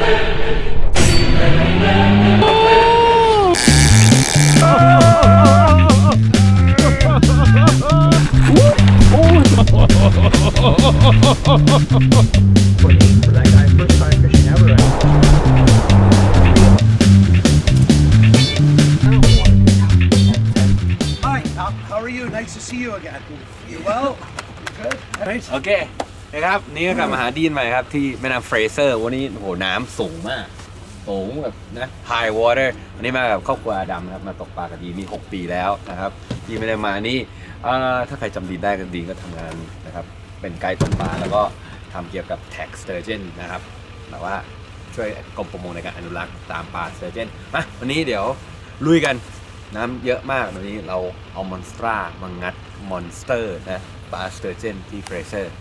โอเคนะครับนี่ก็กลับมาหาดีนใหม่ครับที่แม่น้ำเฟรเซอร์วันนี้โหน้ำสูงมากสูงแบบนะ high water วันนี้มากับครอบครัวดำนะครับมาตกปลากับดีนี่6 ปีแล้วนะครับที่ไม่ได้มานี่ถ้าใครจำดีได้กันดีก็ทำงานนะครับเป็นไกด์ตกปลาแล้วก็ทำเกี่ยวกับ tag sturgeon นะครับแบบว่าช่วยกรมประมงในการอนุรักษ์ตามปลา sturgeon มาวันนี้เดี๋ยวลุยกันน้ำเยอะมากวันนี้เราเอามอนสตรามางัดมอนสเตอร์นะปลา sturgeon ที่เฟรเซอร์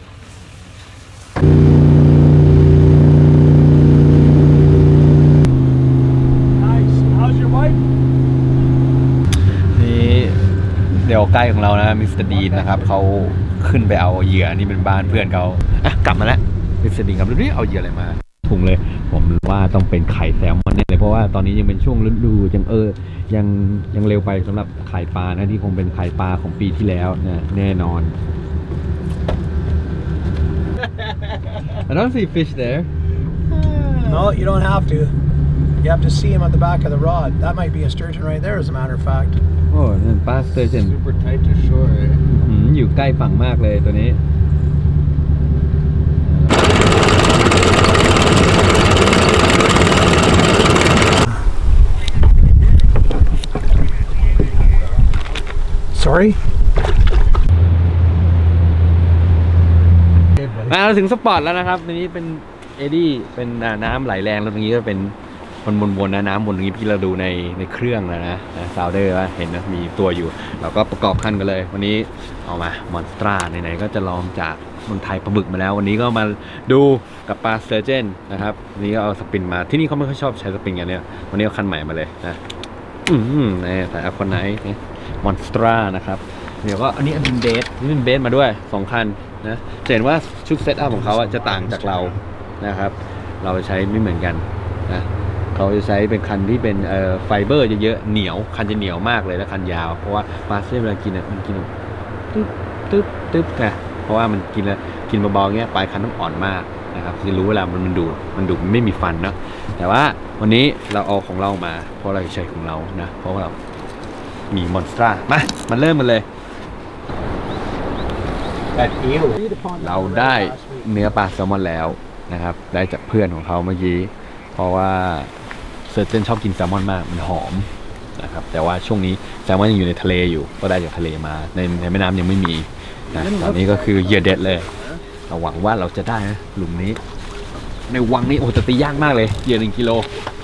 เดี๋ยวใกล้ของเรานะมิสเตอร์ดีนนะครับเขาขึ้นไปเอาเหยื่อนี่เป็นบ้านเพื่อนเขากลับมาแล้วมิสเตอร์ดีนครับดูดิเอาเหยื่ออะไรมาถุงเลยผมว่าต้องเป็นไข่แซลมอนแน่เลยเพราะว่าตอนนี้ยังเป็นช่วงฤดูยังเร็วไปสำหรับไข่ปลานะที่คงเป็นไข่ปลาของปีที่แล้วนะแน่นอน I don't see fish there. No, you don't have to. You have to see him on the back of the rod. That might be a sturgeon right there, as a matter of fact. โอ้นั่นปลา sturgeon Super tight to shore. อยู่ใกล้ฝั่งมากเลยตัวนี้ Sorry. เราถึงสปอร์ตแล้วนะครับตรงนี้เป็นเอดี้เป็นน้ำไหลแรงแล้วตรงนี้ก็เป็นวนๆนะน้ำวนตรงนี้พี่เราดูในเครื่องแล้วนะซาวเดอร์ว่าเห็นนะมีตัวอยู่เราก็ประกอบคันกันเลยวันนี้เอามามอนสตราไหนๆก็จะลองจากเมืองไทยปลาบึกมาแล้ววันนี้ก็มาดูกับปลาสเตอร์เจนนะครับวันนี้ก็เอาสปินมาที่นี่เขาไม่ค่อยชอบใช้สปินกันเนี่ยวันนี้เอาคันใหม่มาเลยนะแต่เอาคนไหนมอนสตรานะครับเดี๋ยวก็อันนี้เป็นเบสมาด้วย2 คันนะเห็นว่าชุดเซตอัพของเขาจะต่างจากเรานะครับเราใช้ไม่เหมือนกันนะเขาจะใช้เป็นคันที่เป็นไฟเบอร์เยอะๆเหนียวคันจะเหนียวมากเลยและคันยาวเพราะว่าปลาเส้นเวลากินมันกินตึ๊บไงเพราะว่ามันกินแล้วกินเบาๆเงี้ยปลายคันต้องอ่อนมากนะครับจะรู้เวลามันดูดไม่มีฟันเนาะแต่ว่าวันนี้เราเอาของเรามาเพราะเราใช้ของเรานะเพราะว่าเรามีมอนสตรามาเริ่มกันเลยเราได้เนื้อปลาแซลมอนแล้วนะครับได้จากเพื่อนของเขาเมื่อกี้เพราะว่าเซอร์เจนชอบกินแซลมอนมากมันหอมนะครับแต่ว่าช่วงนี้แซลมอนยังอยู่ในทะเลอยู่ก็ได้จากทะเลมาในแม่น้ำยังไม่มีนะตอนนี้ก็คือเหยื่อเด็ดเลยเราหวังว่าเราจะได้นะหลุมนี้ในวังนี้โอ้จะตียากมากเลยเหยื่อ1 กิโล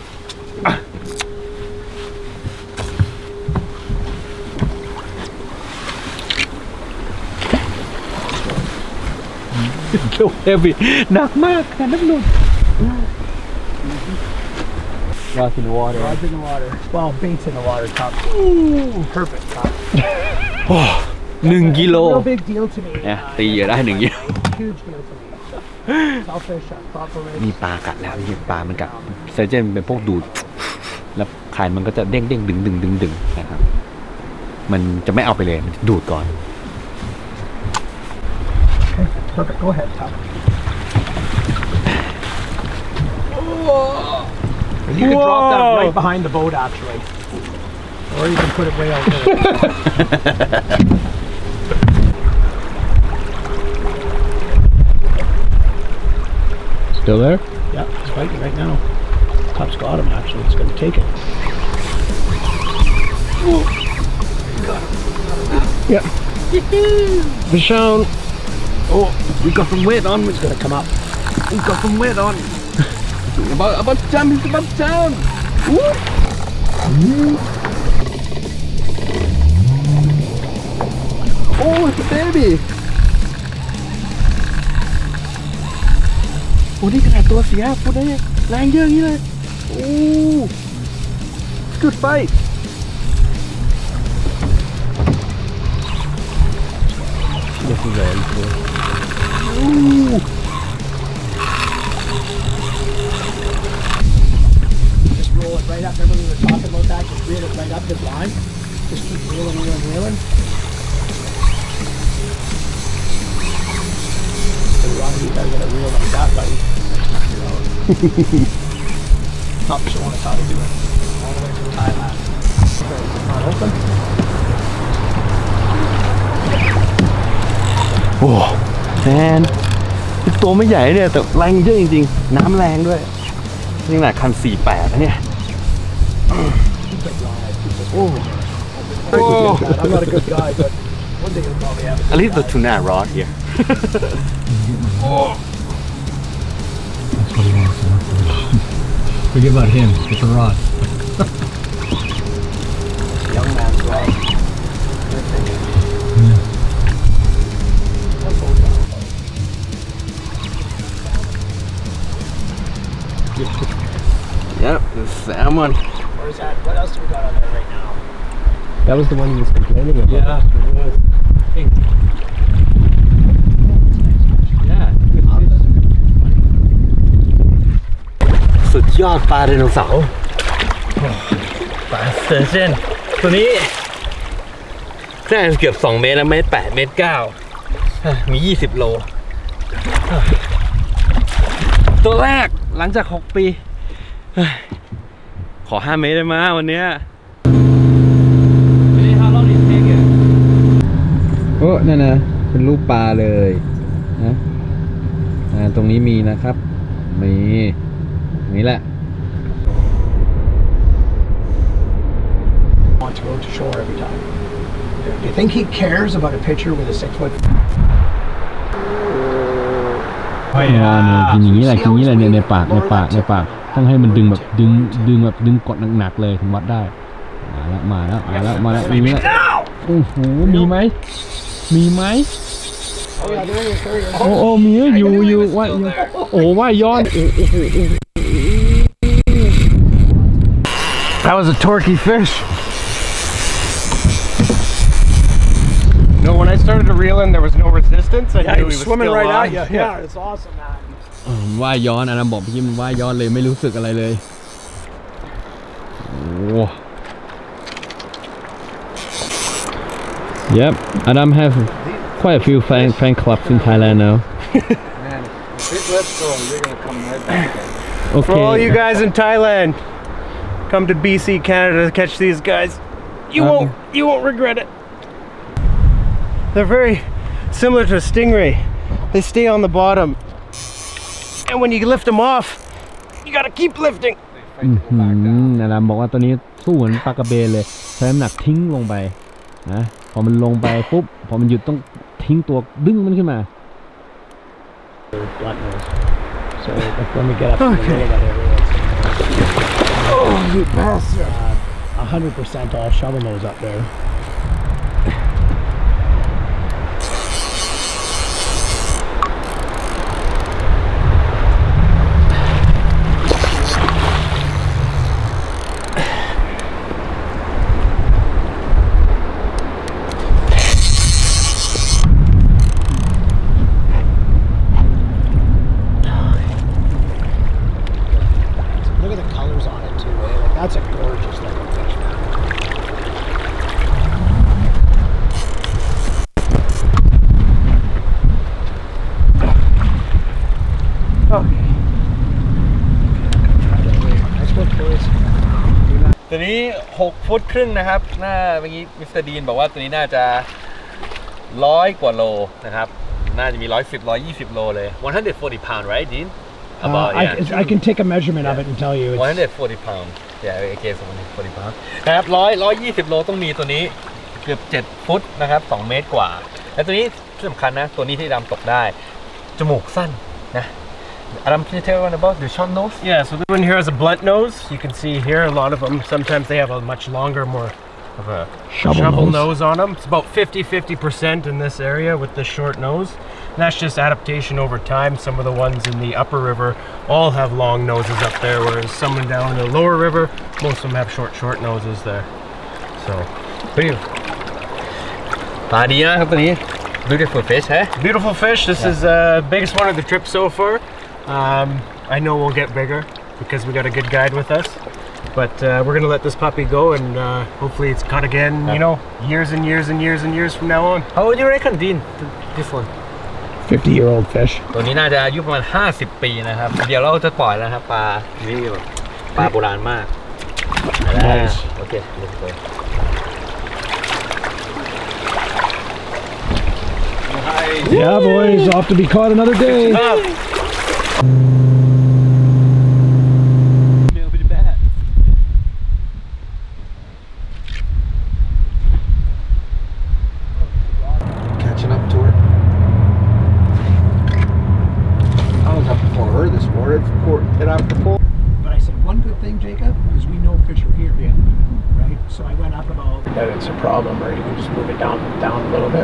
เฮฟวี่หนักมากค่ะนักหนุน Rods in the water. Rods in the water. Well, baits in the water, top. Ooh, perfect, top. 1 กิโล Real big deal to me. เนี่ยตีเหยื่อได้1 กิโล Huge deal to me. Selfish, proper. มีปลากัดแล้วมีปลามันกัดเซอร์เจนเป็นพวกดูดแล้วไข่มันก็จะเด้งดึงนะครับมันจะไม่เอาไปเลยมันดูดก่อน Perfect. Go ahead, Tom. You can drop that right behind the boat, actually, or you can put it way out there. Still there? Yeah, it's fighting right now. Top's got him. Actually, it's going to take it. Got him. Yep. Fish on. Oh, we got some weight on. It's going to come up. We got some weight on. about to jump. He's about to jump. Oh, it's a baby. โอ้นี่ขนาดตัวเสียพูดได้แรงเยอะอย่างนี้เลยโอ้ good fight this is very cool right up. Remember we were talking about that? Just reel it right up the line. Just keep reeling. So Ron, you gotta get a reel like that, buddy. Stop showing us how to do it. All the way to Thailand. Not open. Oh, แมนตัวไม่ใหญ่เนี่ยแต่แรงเยอะจริงๆน้ำแรงด้วยนี่ขนาดคัน 48 นะเนี่ยโอ้ I'm not a good guy, but one day you'll probably have it. At least the tuna rod here. That's what he wants. Forget about him. It's a rod. Young man's rod. Yep, the salmon. Where's that? What else do we got on there right now? That was the one he was complaining about. Yeah, it was. Pink. Yeah. สุดยอดปลาไดโนเสาร์ปลาสเตอร์เจนตัวนี้น่าจะเกือบ2 เมตรนะเมตร 8 เมตร 9มี20 โลตัวแรกหลังจาก6 ปีขอ5 เมตรได้มาวันนี้โอ้นั่นนะเป็นรูปปลาเลยนะตรงนี้มีนะครับมีนี่แหละ Want to go to shore every time. Do you think he cares about a pitcher with a 6-foot? เนี่ยกินอย่างนี้แหละเนี่ยในปากต้องให้มันดึงแบบดึงกดหนักๆเลยถึงวัดได้มาแล้วมีไหมโอ้โหมีไหมโอ้มีอยู่ว่ายโอ้ว่ายย้อน That was a torquey fish. No, when I started to reel in, there was no resistance. I knew he was swimming still right on. at you. Yeah, it's awesome, man. ว่ายย้อนอันนั้นบอกพี่มันว่ายย้อนเลยไม่รู้สึกอะไรเลยโอ้ Yep, Adam have quite a few fan clubs in Thailand now. Man, big lips go and you're gonna come right back. Okay. For all you guys in Thailand, come to BC, Canada to catch these guys. You won't regret it. They're very similar to a stingray. They stay on the bottom, and when you lift them off, you gotta keep lifting. นะครับบอกว่าตัวนี้สู้เหมือนปลากระเบนเลยใช้น้ำหนักทิ้งลงไปนะพอมันลงไปปุ๊บพอมันหยุดต้องทิ้งตัวดึงมันขึ้นมา So when we get up to the middle of that area, oh, you bastard! 100% all shovel nose up there. Look at the colors on it too, eh? Like, that's a gorgeous looking fish, man. Okay. Nice work, boys. ตัวนี้6 ฟุตครึ่งนะครับเมื่อกี้มิสเตอร์ดีนบอกว่าตัวนี้น่าจะ100 กว่าโลนะครับน่าจะมี110-120 โลเลย140 pound right Dean I can take a measurement of it and tell you. 140 pound yeah I guess 140 pound นะครับ120 โลต้องมีตัวนี้เกือบ7 ฟุตนะครับ2 เมตรกว่าและตัวนี้ที่สำคัญนะตัวนี้ที่ดำตกได้จมูกสั้นนะAdam, can you tell everyone about the short nose? Yeah, so this one here has a blunt nose. You can see here a lot of them. Sometimes they have a much longer, more of a shovel nose on them. It's about 50% in this area with the short nose. And that's just adaptation over time. Some of the ones in the upper river all have long noses up there, whereas some down in the lower river, most of them have short noses there. So, Beautiful. Beautiful fish, eh? Beautiful fish. This is the biggest one of the trip so far. I know we'll get bigger because we got a good guide with us. But we're gonna let this puppy go, and hopefully it's caught again. You know, years and years and years and years from now on. How would you reckon, Dean? This one? 50-year-old fish. ตัวนี้น่าจะอายุประมาณ50 ปีนะครับเดี๋ยวเราจะปล่อยแล้วครับปลานี่แบบปลาโบราณมาก Nice. โอเค let's go Yeah, boys, off to be caught another day. Catching up to her. I was up before her this morning. Hit out the pole. But I said, one good thing, Jacob, is we know fish are here. Yeah. Right? So I went up about... That it's a problem, or you can just move it down a little bit.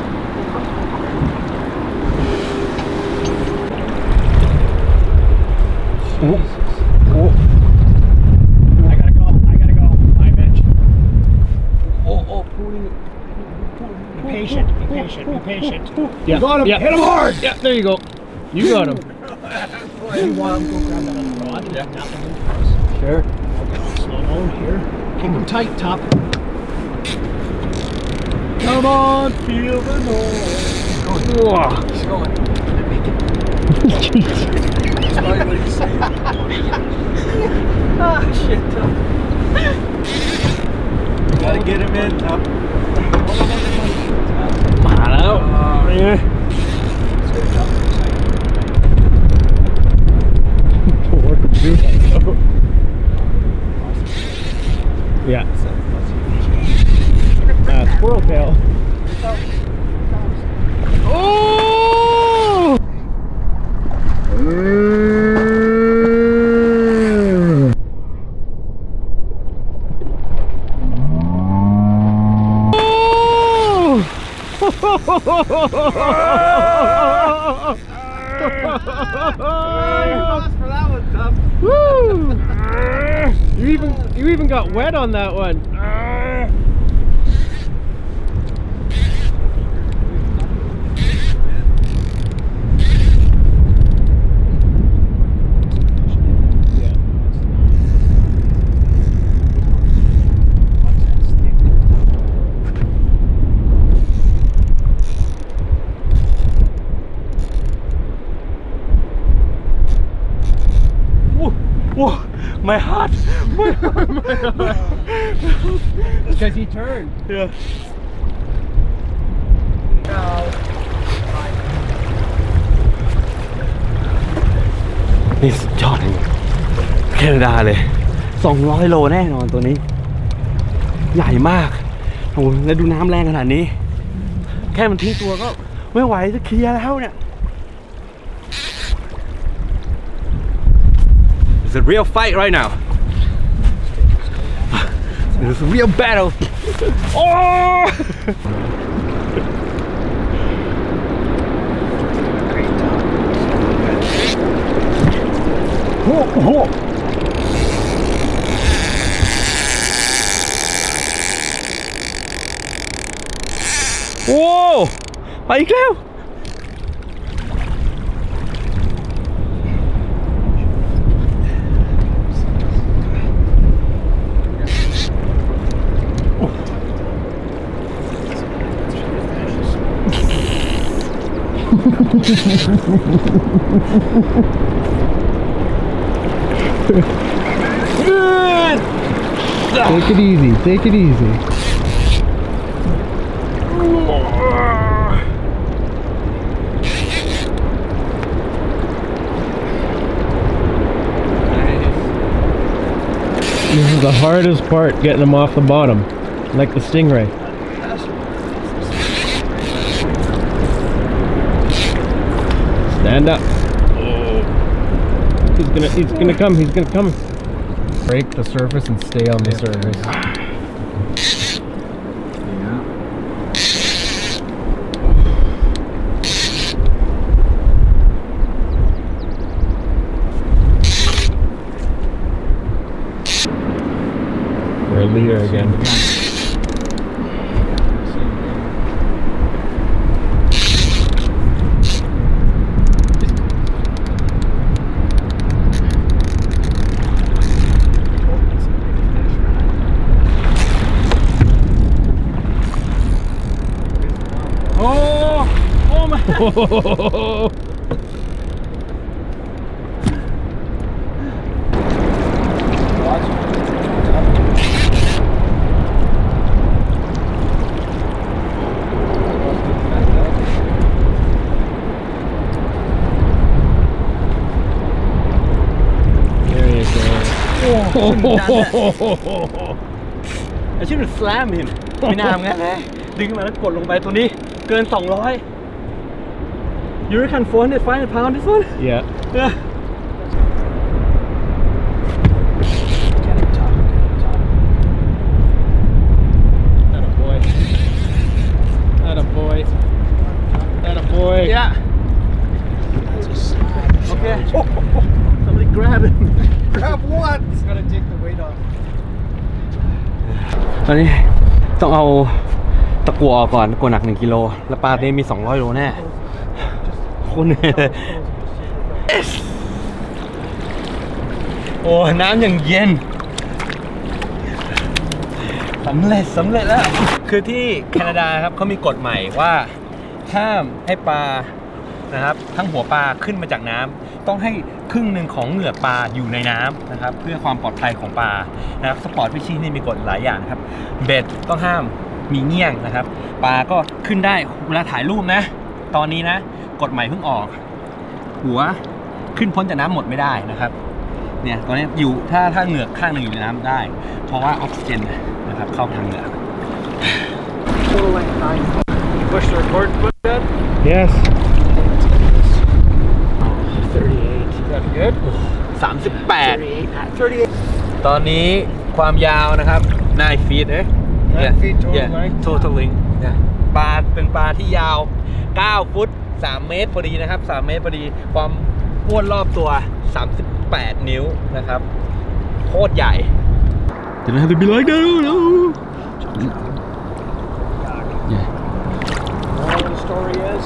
Oh. I gotta go. Bye, Mitch. Oh. Be patient. Yeah. You got him. Yeah. Hit him hard. Yeah, there you go. You got him. You want him, go grab that other rod. Yeah. Nothing in close. Sure. Slow down here. Keep him tight, top. Come on, feel the noise. He's going. Ah, shit. Gotta get him in. Up. มาแล้วนี่ไง Yeah. Squirrel tail. Oh! Woo! You even got wet on that one. Whoa, my heart! My heart! Because he turned. Yeah. นี่สุดยอดเลยแคนาดาเลย200 โลแน่นอนตัวนี้ใหญ่มากโอ้โหแล้วดูน้ำแรงขนาดนี้แค่มันทิ้งตัวก็ไม่ไหวจะเคลียร์แล้วเนี่ย It's a real fight right now. It's a real battle. Oh! Whoa! ไปอีกแล้ว Take it easy. Take it easy. This is the hardest part, getting them off the bottom, like the stingray. Stand up. He's gonna come. Break the surface and stay on the surface. We're a leader again. I should have slammed him ไม่น่างั้นนะดึงมาแล้วกดลงไปตัวนี้เกิน 200 You reckon 400 pounds this one? Yeah. Yeah. Getting tough. Atta boy. Atta boy. Atta boy. Yeah. That's a slide. Okay. Somebody grab him. Grab what? It's gonna take the weight off. ตอนนี้ต้องเอาตะกั่วออกก่อนตะกั่วหนัก1 กิโลแล้วปลาตัวนี้มี200 โลแน่โคตรเหนื่อยเลยโอ้น้ำอย่างเย็นสำเร็จแล้วคือที่แคนาดาครับเขามีกฎใหม่ว่าห้ามให้ปลานะครับทั้งหัวปลาขึ้นมาจากน้ำต้องให้ครึ่งหนึ่งของเหงือกปลาอยู่ในน้ำนะครับเพื่อความปลอดภัยของปลานะครับสปอร์ตฟิชชิ่งนี่มีกฎหลายอย่างครับเบ็ดต้องห้ามมีเงี้ยงนะครับปลาก็ขึ้นได้เวลาถ่ายรูปนะตอนนี้นะกฎใหม่เพิ่งออกหัวขึ้นพ้นจากน้ำหมดไม่ได้นะครับเนี่ยตอนนี้อยู่ถ้าเหงือกข้างหนึ่งอยู่ในน้ำได้เพราะว่าออกซิเจนนะครับเข้าทางเหงือก Total length 9. Push the record button. Yes. 38. Is that good? 38 38. ตอนนี้ความยาวนะครับ9 feet 9 feet total length. total length ปลาเป็นปลาที่ยาว9 ฟุต 3 เมตรพอดีนะครับ3 เมตรพอดีความอ้วนรอบตัว38 นิ้วนะครับโคตรใหญ่จะน่าจะมีร้อยเดียว Moral of the story is.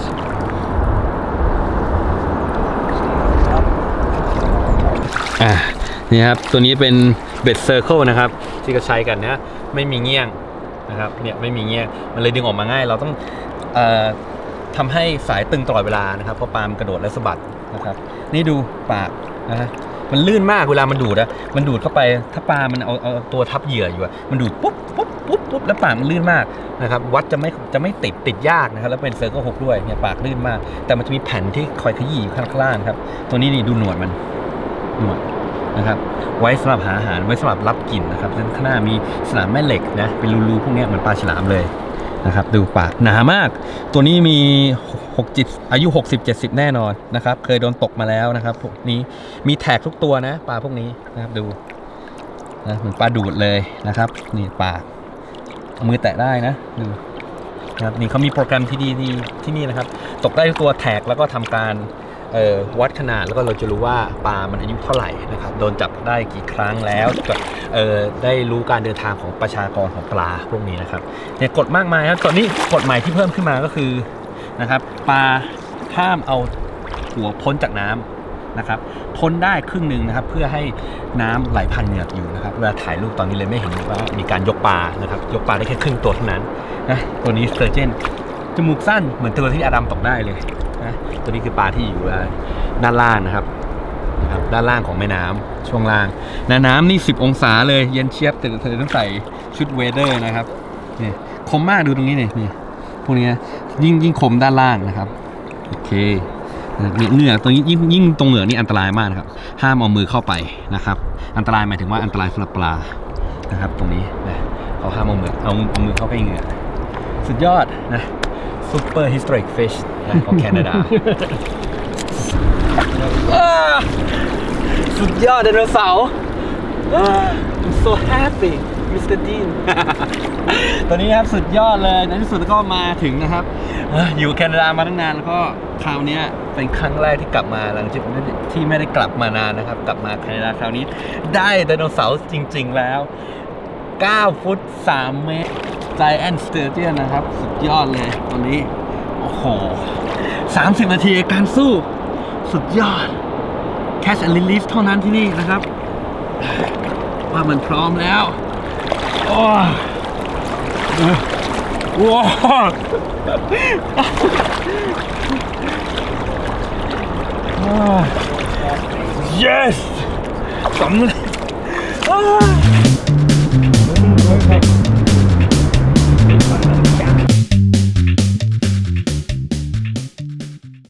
นี่ครับตัวนี้เป็นเบ็ดเซอร์เคิลนะครับที่เขาใช้กันนะไม่มีเงี้ยงนะครับเนี่ยไม่มีเงี้ยงมันเลยดึงออกมาง่ายเราต้องทำให้สายตึงตลอดเวลานะครับเพราะปลามันกระโดดและสะบัดนะครับนี่ดูปากนะฮะมันลื่นมากเวลามันดูดนะมันดูดเข้าไปถ้าปลามันเอาตัวทับเหยื่ออยู่มันดูดปุ๊บแล้วปากมันลื่นมากนะครับวัดจะไม่ติดยากนะครับแล้วเป็นเซอร์เคิล6ด้วยเนี่ยปากลื่นมากแต่มันจะมีแผ่นที่คอยขยี้อยู่ข้างล่างครับตัวนี้นี่ดูหนวดมันหนวดนะครับไว้สำหรับหาอาหารไว้สำหรับรับกลิ่นนะครับข้างหน้ามีสนามแม่เหล็กนะเป็นรูๆพวกนี้เหมือนปลาฉลามเลยนะครับดูปากหนามากตัวนี้มีอายุ 60-70 แน่นอนนะครับเคยโดนตกมาแล้วนะครับพวกนี้มีแท็กทุกตัวนะปลาพวกนี้นะครับดูนะเหมือนปลาดูดเลยนะครับนี่ปากมือแตะได้นะดูนะครับนี่เขามีโปรแกรมที่ดีที่นี่นะครับตกได้ทุกตัวแท็กแล้วก็ทำการวัดขนาดแล้วก็เราจะรู้ว่าปลามันอายุเท่าไหร่นะครับโดนจับได้กี่ครั้งแล้วได้รู้การเดินทางของประชากรของปลาพวกนี้นะครับเนี่ยกฎมากมายครับตอนนี้กฎใหม่ที่เพิ่มขึ้นมาก็คือนะครับปลาห้ามเอาหัวพ้นจากน้ำนะครับพ้นได้ครึ่งหนึ่งนะครับเพื่อให้น้ำไหลผ่านเหงือกอยู่นะครับเวลาถ่ายรูปตอนนี้เลยไม่เห็นว่ามีการยกปลานะครับยกปลาได้แค่ครึ่งตัวเท่านั้นนะตัวนี้สเตอร์เจนจมูกสั้นเหมือนตัวที่อดัมตกได้เลยนะตัวนี้คือปลาที่อยู่ด้านล่างนะครับด้านล่างของแม่น้ำช่วงล่างน้ำนี่10 องศาเลยเย็นเชียบแต่เธอต้องใส่ชุดเวเดอร์นะครับนี่คมมากดูตรงนี้นี่พวกนี้ยิ่งคมด้านล่างนะครับโอเคเหงือกตรงนี้ยิ่งตรงเหงือกนี่อันตรายมากนะครับห้ามเอามือเข้าไปนะครับอันตรายหมายถึงว่าอันตรายสำหรับปลานะครับตรงนี้นะเขาห้ามเอามือเข้าไปเหงือกสุดยอดนะSuper historic fish ของแคนาดา สุดยอดไดโนเสาร์ I'm so happy Mr. Dean ตอนนี้ครับสุดยอดเลยในที่สุดก็มาถึงนะครับอยู่แคนาดามาตั้งนานแล้วก็คราวนี้เป็นครั้งแรกที่กลับมาหลังจากที่ไม่ได้กลับมานานนะครับกลับมาแคนาดาคราวนี้ได้ไดโนเสาร์จริงๆแล้ว9 ฟุต 3 เมตรGiant Sturgeon นะครับสุดยอดเลยตอนนี้โอ้โห30 นาทีการสู้สุดยอด Catch and Release เท่านั้นที่นี่นะครับว่ามันพร้อมแล้วโอ้ว้าว yes สำเร็จ